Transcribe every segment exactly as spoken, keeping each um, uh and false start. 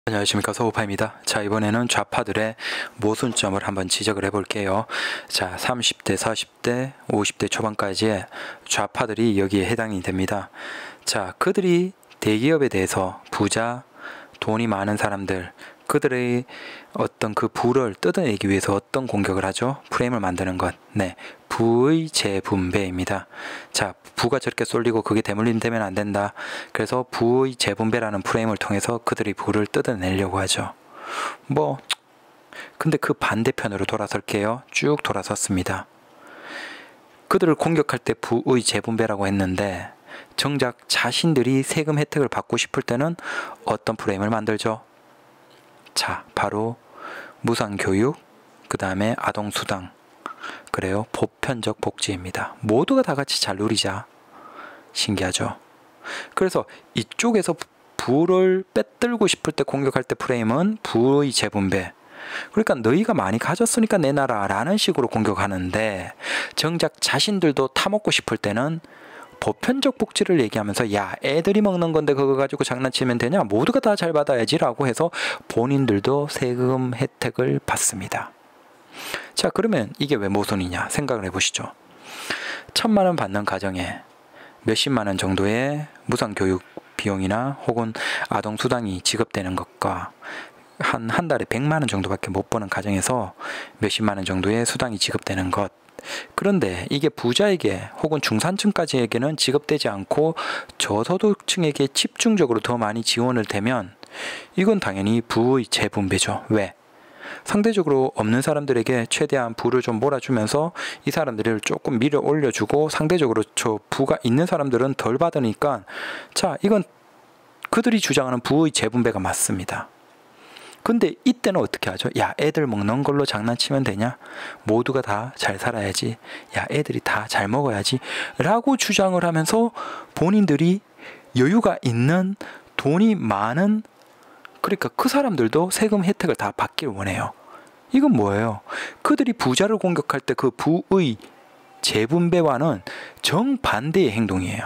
안녕하십니까, 서우파입니다. 자, 이번에는 좌파들의 모순점을 한번 지적을 해볼게요. 자, 삼십 대, 사십 대, 오십 대 초반까지의 좌파들이 여기에 해당이 됩니다. 자, 그들이 대기업에 대해서 부자, 돈이 많은 사람들, 그들의 어떤 그 부를 뜯어내기 위해서 어떤 공격을 하죠? 프레임을 만드는 것. 네, 부의 재분배입니다. 자, 부가 저렇게 쏠리고 그게 대물림 되면 안 된다. 그래서 부의 재분배라는 프레임을 통해서 그들이 부를 뜯어내려고 하죠. 뭐 근데 그 반대편으로 돌아설게요. 쭉 돌아섰습니다. 그들을 공격할 때 부의 재분배라고 했는데 정작 자신들이 세금 혜택을 받고 싶을 때는 어떤 프레임을 만들죠? 자, 바로 무상교육, 그 다음에 아동수당, 그래요, 보편적 복지입니다. 모두가 다 같이 잘 누리자. 신기하죠? 그래서 이쪽에서 부를 빼들고 싶을 때 공격할 때 프레임은 부의 재분배, 그러니까 너희가 많이 가졌으니까 내놔라 라는 식으로 공격하는데 정작 자신들도 타먹고 싶을 때는 보편적 복지를 얘기하면서 야, 애들이 먹는 건데 그거 가지고 장난치면 되냐? 모두가 다 잘 받아야지 라고 해서 본인들도 세금 혜택을 받습니다. 자, 그러면 이게 왜 모순이냐 생각을 해보시죠. 천만 원 받는 가정에 몇십만 원 정도의 무상교육 비용이나 혹은 아동수당이 지급되는 것과 한, 한 달에 백만 원 정도밖에 못 버는 가정에서 몇십만 원 정도의 수당이 지급되는 것, 그런데 이게 부자에게 혹은 중산층까지에게는 지급되지 않고 저소득층에게 집중적으로 더 많이 지원을 되면 이건 당연히 부의 재분배죠. 왜? 상대적으로 없는 사람들에게 최대한 부를 좀 몰아주면서 이 사람들을 조금 밀어 올려주고 상대적으로 저 부가 있는 사람들은 덜 받으니까, 자, 이건 그들이 주장하는 부의 재분배가 맞습니다. 근데 이때는 어떻게 하죠? 야, 애들 먹는 걸로 장난치면 되냐? 모두가 다 잘 살아야지. 야, 애들이 다 잘 먹어야지 라고 주장을 하면서 본인들이 여유가 있는, 돈이 많은, 그러니까 그 사람들도 세금 혜택을 다 받길 원해요. 이건 뭐예요? 그들이 부자를 공격할 때 그 부의 재분배와는 정반대의 행동이에요.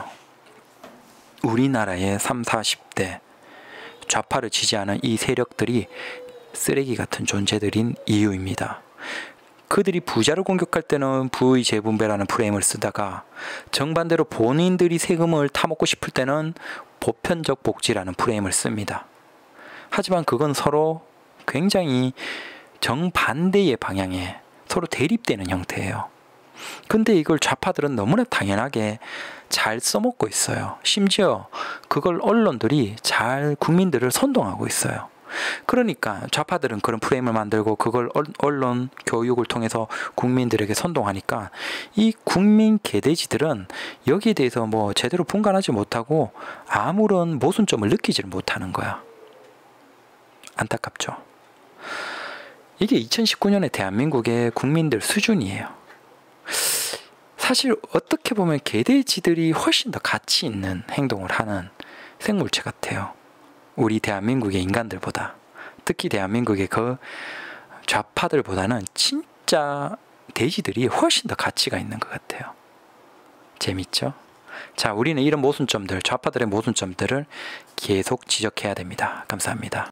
우리나라의 삼십, 사십 대 좌파를 지지하는 이 세력들이 쓰레기 같은 존재들인 이유입니다. 그들이 부자를 공격할 때는 부의 재분배라는 프레임을 쓰다가 정반대로 본인들이 세금을 타먹고 싶을 때는 보편적 복지라는 프레임을 씁니다. 하지만 그건 서로 굉장히 정반대의 방향에 서로 대립되는 형태예요. 근데 이걸 좌파들은 너무나 당연하게 잘 써먹고 있어요. 심지어 그걸 언론들이 잘 국민들을 선동하고 있어요. 그러니까 좌파들은 그런 프레임을 만들고 그걸 언론 교육을 통해서 국민들에게 선동하니까 이 국민 개돼지들은 여기에 대해서 뭐 제대로 분간하지 못하고 아무런 모순점을 느끼지를 못하는 거야. 안타깝죠. 이게 이천십구 년의 대한민국의 국민들 수준이에요. 사실 어떻게 보면 개돼지들이 훨씬 더 가치 있는 행동을 하는 생물체 같아요. 우리 대한민국의 인간들보다. 특히 대한민국의 그 좌파들보다는 진짜 돼지들이 훨씬 더 가치가 있는 것 같아요. 재밌죠? 자, 우리는 이런 모순점들, 좌파들의 모순점들을 계속 지적해야 됩니다. 감사합니다.